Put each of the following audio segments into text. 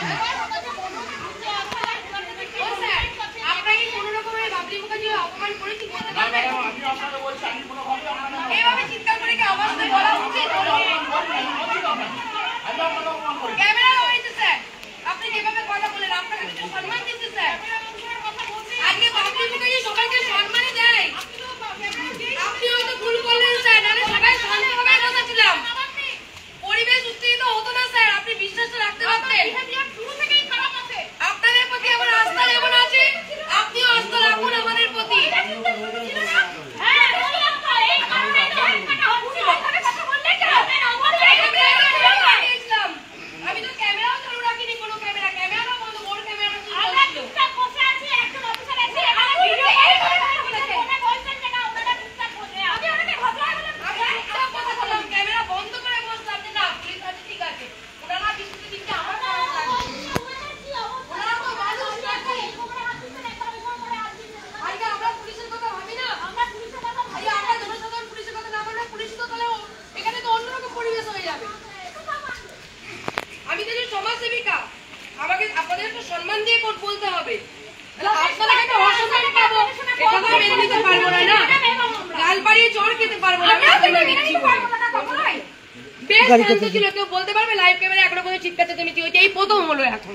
বলতে পারবে live camera এখনো পর্যন্ত চিৎকার চেঁচামেচি হয়েছে, এই প্রথম হলো এখন।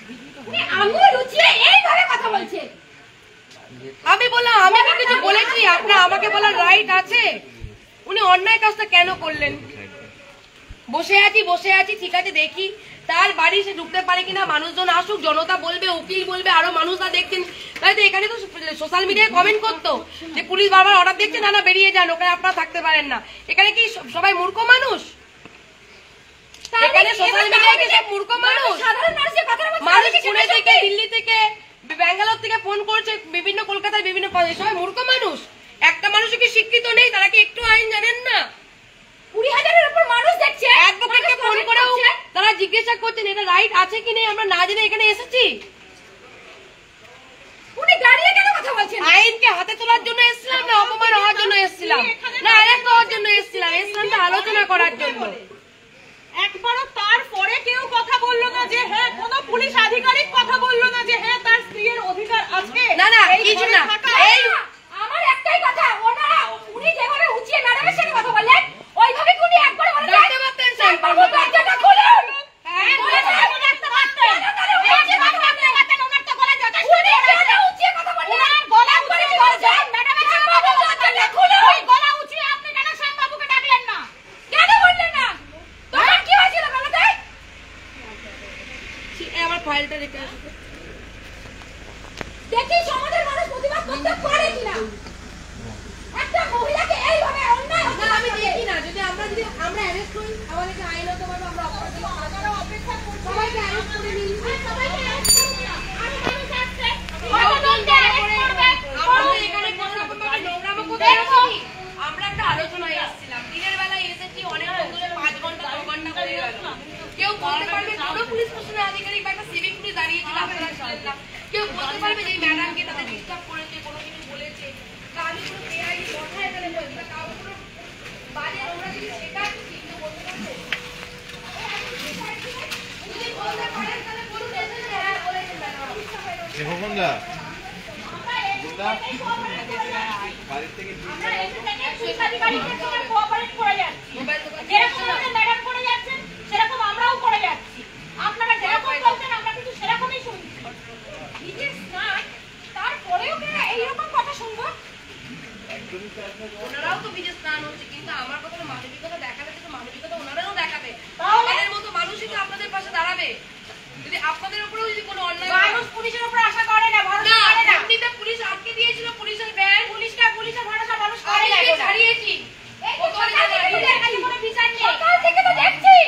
আমি বললাম আমি কি কিছু বলেছি? আপনার আমাকে বলার রাইট আছে? উনি অন্যায় কাজটা কেন করলেন? বসে আছি ঠিক আছে, দেখি তার বাড়ি সে ঢুকতে পারে কিনা, মানুষজন আসুক, জনতা বলবে, উকিল বলবে, আরো মানুষরা দেখছেন। তাই তো এখানে তো সোশ্যাল মিডিয়ায় কমেন্ট করতো যে পুলিশ বারবার অর্ডার দিচ্ছে, না বেরিয়ে যান, ওখানে আপনারা থাকতে পারেন না। এখানে কি সবাই মূর্খ মানুষ? এখানে সোশ্যাল মিডিয়ায় কি সব মূর্খ মানুষ? মানুষ পুনে থেকে, দিল্লি থেকে, ব্যাঙ্গালোর থেকে ফোন করছে, বিভিন্ন কলকাতার বিভিন্ন সবাই মূর্খ মানুষ। একটা মানুষ কি শিক্ষিত নেই? তারা কি একটু আইন জানেন না? 20,000-এর উপর মানুষ দেখছে, অ্যাডভোকেটকে ফোন করেও তারা জিজ্ঞাসা করছেন এটা রাইট আছে কি নেই, আমরা না জেনে এখানে এসেছি। উনি দাঁড়িয়ে কেন কথা বলছেন? আইনকে হাতে তোলার জন্য এসেছিলাম না অপমান হওয়ার জন্য এসেছিলাম? না আরেকটা হওয়ার জন্য এসেছিলাম তো আলোচনা করার জন্য। একবারও তারপরে কেউ কথা বললো না যে হ্যাঁ, কোন পুলিশ আধিকারিক কথা বললো না যে হ্যাঁ তার স্ত্রীর অধিকার আছে? না কিছু না। এই আমার একটাই কথা, উনি যেভাবে উঁচিয়ে ম্যাডামের সাথে কথা বললেন ওইভাবে কি উনি একবার বলে দেখতে পাচ্ছেন স্যার দরজাটা খুলুন। হ্যাঁ দেখতে পাচ্ছেন, এই যে কথা বলতেন ওনার তো গলা যথেষ্ট উঁচিয়ে কথা বললেন, ওনার গলা উঁচিয়ে বলছেন ম্যাডামের সাথে দরজাটা খুলুন। ওই গলা উঁচিয়ে আপনি কেন শ্যাম বাবুকে ডাকলেন না? কেন বললেন না? তখন কি হয়েছিল বলতে? আমার ফাইলটা রেখে আসো, দেখি সমাজের মানুষ প্রতিবাদ করতে পারে কিনা। একটা মহিলাকে এইভাবে অন্যায় না আমি দেখি না। যদি আমরা অ্যারেস্ট করি আমাদেরকে আইনগতভাবে আমরা অপেক্ষা করব, সবাইকে অ্যারেস্ট করে নিই, সবাইকে অ্যারেস্ট করব না। আরো মানুষ আসছে, কতজনকে অ্যারেস্ট করবে? আমাদের এখানে কোনো রকম ভাবে নোংরামো করতে আসেনি। আমরা একটা আলোচনায় এসেছিলাম, দিনের বেলায় এসেছি, অনেক দূরে 5 ঘন্টা 6 ঘন্টা হয়ে গেল। কেউ বলতে পারবে কোনো পুলিশ প্রশাসনের আধিকারিক বা একটা সিভিক পুলিশ দাঁড়িয়েছিল, আপনারা ছিলেন না। কেউ বলতে পারবে যে ম্যাডামকে তাদের ডিস্টার্ব করেছে, কোনো কিছু বলেছে? তা আমি কোনো বেআইনি কথা এখানে বলছি না, কাউ কোনো বাজে নোংরা কিছু শেখাচ্ছি, কেউ বলতে পারবে? যদি বলতে পারেন তাহলে বলুন এসে যে হ্যাঁ বলেছেন ম্যাডাম। বাড়ি থেকে পুলিশ আধিকারিকদের সঙ্গে কোঅপারেট করে যাচ্ছি, যেরকম ম্যাডাম করে যাচ্ছেন সেরকম আমরাও করে যাচ্ছি। আপনারা যেরকম বলছেন আমরা কিন্তু সেরকমই শুনছি। নিজের স্নান তারপরেও কেন এইরকম কথা শুনবো? ওনারাও তো বিজে স্নান হচ্ছে, কিন্তু আমার কথা মানবিকতা দেখাবে, তো মানবিকতা ওনারাও দেখাবে। আমাদের মতো মানুষই তো আপনাদের পাশে দাঁড়াবে। যদি আপনাদের উপরেও যদি কোনো অন্যায়, মানুষ পুলিশের উপর আশা করে না, ভরসা করে না। এমনিতে পুলিশ আটকে দিয়েছিল, পুলিশের ভ্যান, পুলিশের ভরসা মানুষ করে না। হারিয়েছি সকাল থেকে তো দেখছি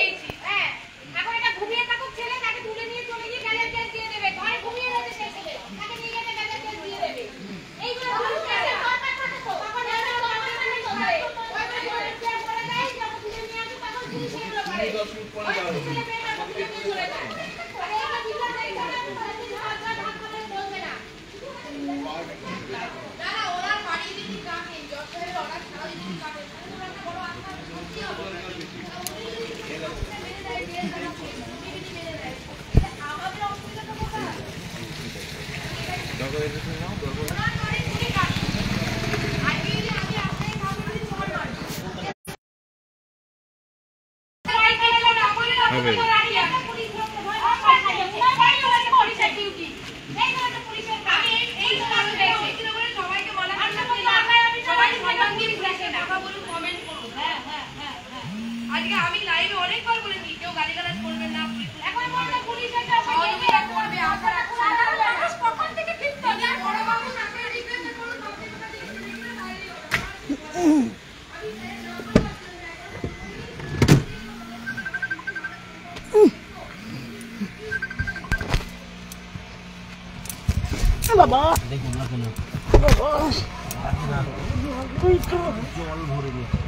আজকে আমি লাইভে অনেকবার বলেছি কেউ গালিগালাজ করবেন না, সহযোগিতা করবে। কখন থেকে ফিরত বড় বাবু সাথে রিকোয়েস্ট করুন। বাবা দেখুন না কেন বাবা জল ভরে গেছে।